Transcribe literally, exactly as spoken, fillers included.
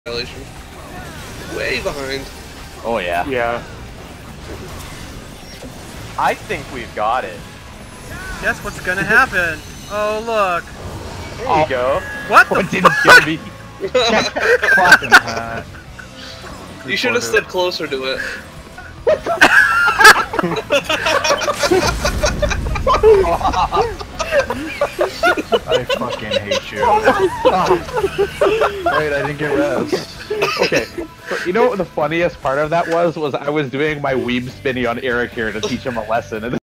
Violation. Way behind. Oh yeah. Yeah. I think we've got it. Guess what's gonna happen? Oh look. There Oh. you go. What the What didn't kill me? Fucking hat. You should have stood closer to it. I fucking hate you. Wait, I didn't get res. Okay, but you know what the funniest part of that was? Was I was doing my weeb spinny on Erakir to teach him a lesson, and